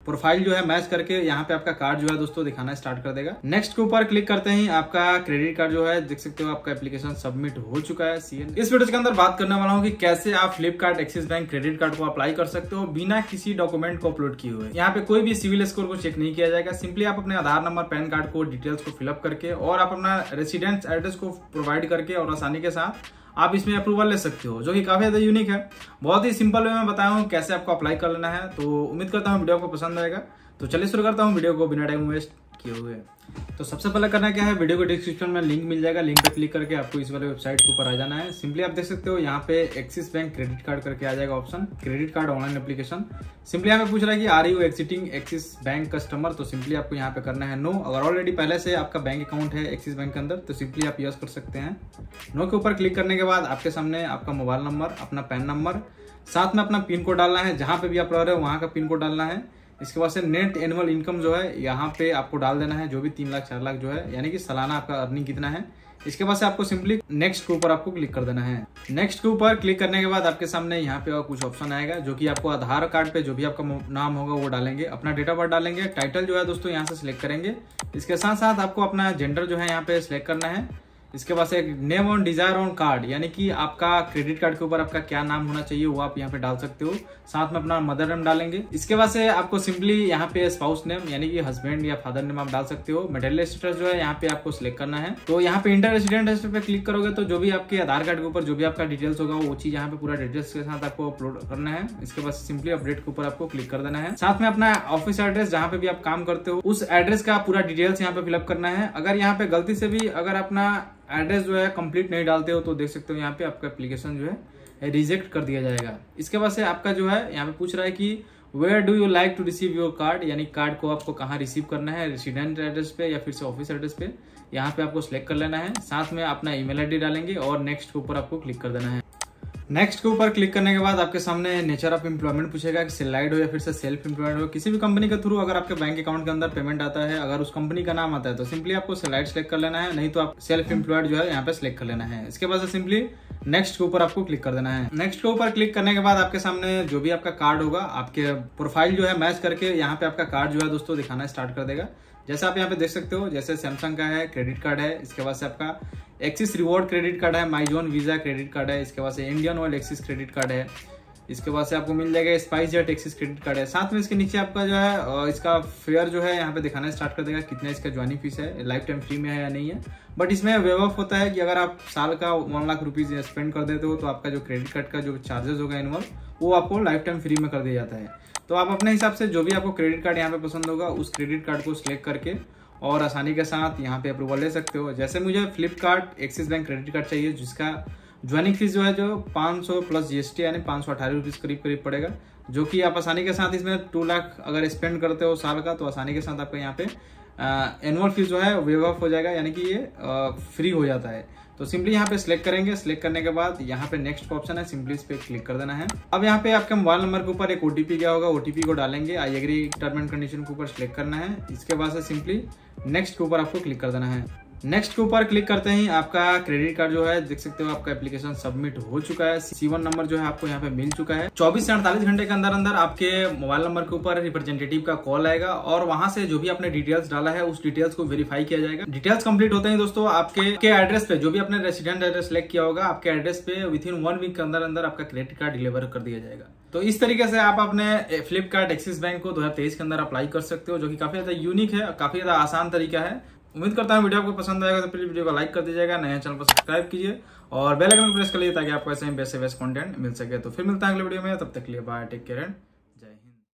Profile जो है match करके यहाँ पे आपका कार्ड जो है दोस्तों दिखाना स्टार्ट कर देगा। नेक्स्ट के ऊपर क्लिक करते ही आपका क्रेडिट कार्ड जो है देख सकते हो आपका एप्लीकेशन सबमिट हो चुका है। CN इस वीडियो के अंदर बात करने वाला हूँ कि कैसे आप Flipkart Axis bank credit card को अप्लाई कर सकते हो बिना किसी डॉक्यूमेंट को अपलोड किए हुए। यहाँ पे कोई भी सिविल स्कोर को चेक नहीं किया जाएगा। सिंपली आप अपने आधार नंबर, पैन कार्ड को डिटेल्स को फिलअप करके और आप अपना रेसिडेंस एड्रेस को प्रोवाइड करके और आसानी के साथ आप इसमें अप्रूवल ले सकते हो, जो कि काफी ज्यादा यूनिक है। बहुत ही सिंपल वे में बताया हूँ कैसे आपको अप्लाई कर लेना है। तो उम्मीद करता हूँ वीडियो को पसंद आएगा। तो चलिए शुरू करता हूँ वीडियो को बिना टाइम वेस्ट किए हुए। तो सबसे पहले करना क्या है, वीडियो को डिस्क्रिप्शन में लिंक मिल जाएगा, लिंक पे क्लिक करके आपको इस वाले वेबसाइट के ऊपर आ जाना है। सिंपली आप देख सकते हो यहाँ पे एक्सिस बैंक क्रेडिट कार्ड करके आ जाएगा option, credit card online application. Simply यहाँ पे पूछ रहा है कि are you existing Axis bank customer, तो सिंपली आपको यहाँ पे करना है नो। अगर ऑलरेडी पहले से आपका बैंक अकाउंट है एक्सिस बैंक के अंदर तो सिंपली आप यस कर सकते हैं। नो के ऊपर क्लिक करने के बाद आपके सामने आपका मोबाइल नंबर, अपना पैन नंबर, साथ में अपना पिन कोड डालना है, जहां पे भी आप रह रहे हो वहां का पिन कोड डालना है। इसके बाद से नेट एनुअल इनकम जो है यहाँ पे आपको डाल देना है, जो भी 3 लाख 4 लाख जो है, यानी कि सालाना आपका अर्निंग कितना है। इसके बाद से आपको सिंपली नेक्स्ट के ऊपर आपको क्लिक कर देना है। नेक्स्ट के ऊपर क्लिक करने के बाद आपके सामने यहाँ पे और कुछ ऑप्शन आएगा, जो कि आपको आधार कार्ड पे जो भी आपका नाम होगा वो डालेंगे, अपना डेट ऑफ बर्थ डालेंगे, टाइटल जो है दोस्तों यहाँ से सिलेक्ट करेंगे। इसके साथ साथ आपको अपना जेंडर जो है यहाँ पे सिलेक्ट करना है। इसके बाद से एक name on desire on card, यानी कि आपका क्रेडिट कार्ड के ऊपर आपका क्या नाम होना चाहिए वो आप यहाँ पे डाल सकते हो। साथ में अपना मदर नेम डालेंगे। इसके बाद से आपको सिंपली यहाँ पे स्पाउस नेम यानी कि हस्बैंड या फादर नेम आप डाल सकते हो। मेटरनल स्टेटस जो है यहाँ पे आपको सिलेक्ट करना है। तो यहाँ पे इंटर रेसिडेंट स्टेटस पे क्लिक करोगे तो जो भी आपके आधार कार्ड के ऊपर जो भी आपका डिटेल्स होगा वो चीज यहाँ पे पूरा डिटेल्स के साथ आपको अपलोड करना है। इसके बाद सिंपली अपडेट के ऊपर आपको क्लिक कर देना है। साथ में अपना ऑफिस एड्रेस जहाँ पे भी आप काम करते हो उस एड्रेस का पूरा डिटेल्स यहाँ पे फिलअप करना है। अगर यहाँ पे गलती से भी अगर अपना एड्रेस जो है कंप्लीट नहीं डालते हो तो देख सकते हो यहाँ पे आपका एप्लीकेशन जो है रिजेक्ट कर दिया जाएगा। इसके बाद से आपका जो है यहाँ पे पूछ रहा है कि where do you like to receive your card, यानी कार्ड को आपको कहाँ रिसीव करना है, रेसिडेंट एड्रेस पे या फिर से ऑफिस एड्रेस पे, यहाँ पे आपको सिलेक्ट कर लेना है। साथ में अपना ईमेल आईडी डालेंगे और नेक्स्ट के ऊपर आपको क्लिक कर देना है। नेक्स्ट के ऊपर क्लिक करने के बाद आपके सामने नेचर ऑफ एम्प्लॉयमेंट पूछेगा कि सैलरीड हो या फिर से सेल्फ एम्प्लॉयड हो। किसी भी कंपनी के थ्रू अगर आपके बैंक अकाउंट के अंदर पेमेंट आता है, अगर उस कंपनी का नाम आता है तो सिंपली आपको सैलरीड सेलेक्ट कर लेना है, नहीं तो आप सेल्फ एम्प्लॉयड जो है यहाँ पे सिलेक्ट कर लेना है। इसके बाद से सिंपली नेक्स्ट के ऊपर आपको क्लिक कर देना है। नेक्स्ट के ऊपर क्लिक करने के बाद आपके सामने जो भी आपका कार्ड होगा आपके प्रोफाइल जो है मैच करके यहाँ पे आपका कार्ड जो है दोस्तों दिखाना स्टार्ट कर देगा। जैसा आप यहाँ पे देख सकते हो, जैसे सैमसंग का है क्रेडिट कार्ड है, इसके बाद से आपका एक्सिस रिवॉर्ड क्रेडिट कार्ड है, माईजोन वीजा क्रेडिट कार्ड है, इसके बाद से इंडियन ऑयल एक्सिस क्रेडिट कार्ड है, इसके बाद से आपको मिल जाएगा SpiceJet Axis credit card है। साथ में इसके नीचे आपका जो है इसका फेयर जो है यहाँ पे दिखाना स्टार्ट कर देगा, कितना इसका ज्वाइनिंग फीस है, लाइफ टाइम फ्री में है या नहीं है। बट इसमें वेव ऑफ होता है कि अगर आप साल का 1 लाख रुपीज स्पेंड कर देते हो तो आपका जो क्रेडिट कार्ड का जो चार्जेस होगा एनुअल वो आपको लाइफ टाइम फ्री में कर दिया जाता है। तो आप अपने हिसाब से जो भी आपको क्रेडिट कार्ड यहाँ पे पसंद होगा उस क्रेडिट कार्ड को सिलेक्ट करके और आसानी के साथ यहाँ पे अप्रूवल ले सकते हो। जैसे मुझे Flipkart Axis bank credit card चाहिए जिसका ज्वाइनिंग फीस जो है जो 500 प्लस जीएसटी यानी 518 रुपीज करीब पड़ेगा, जो कि आप आसानी के साथ इसमें 2 लाख अगर स्पेंड करते हो साल का तो आसानी के साथ आपका यहाँ पे एनुअल फीस जो है वेव ऑफ हो जाएगा, यानी कि ये फ्री हो जाता है। तो सिंपली यहाँ पे सिलेक्ट करेंगे। सिलेक्ट करने के बाद यहाँ पे नेक्स्ट का ऑप्शन है, सिंपली इस पे क्लिक कर देना है। अब यहाँ पे आपके मोबाइल नंबर के ऊपर एक ओटीपी गया होगा, ओटीपी को डालेंगे, I agree term and condition के ऊपर सिलेक्ट करना है। इसके बाद से सिंपली नेक्स्ट के ऊपर आपको क्लिक कर देना है। नेक्स्ट के ऊपर क्लिक करते ही आपका क्रेडिट कार्ड जो है देख सकते हो आपका एप्लीकेशन सबमिट हो चुका है। C1 नंबर जो है आपको यहाँ पे मिल चुका है। 24 से 48 घंटे के अंदर अंदर आपके मोबाइल नंबर के ऊपर रिप्रेजेंटेटिव का कॉल आएगा और वहां से जो भी आपने डिटेल्स डाला है उस डिटेल्स को वेरीफाई किया जाएगा। डिटेल्स कंप्लीट होते ही दोस्तों आपके एड्रेस पे जो भी आपने रेसिडेंट एड्रेस सेलेक्ट किया होगा आपके एड्रेस पे विथिन 1 वीक के अंदर अंदर आपका क्रेडिट कार्ड डिलीवर कर दिया जाएगा। तो इस तरीके से आप अपने फ्लिपकार्ट एक्सिस बैंक को 2023 के अंदर अप्लाई कर सकते हो, जो कि काफी ज्यादा यूनिक है, काफी ज्यादा आसान तरीका है। उम्मीद करता हूँ वीडियो आपको पसंद आएगा, तो प्लीज वीडियो को लाइक कर दीजिएगा, नए चैनल पर सब्सक्राइब कीजिए और बेल आइकन को प्रेस कर लीजिए ताकि आपको ऐसे ही बेस्ट कंटेंट मिल सके। तो फिर मिलता है अगले वीडियो में, तब तक के लिए बाय, टेक केयर एंड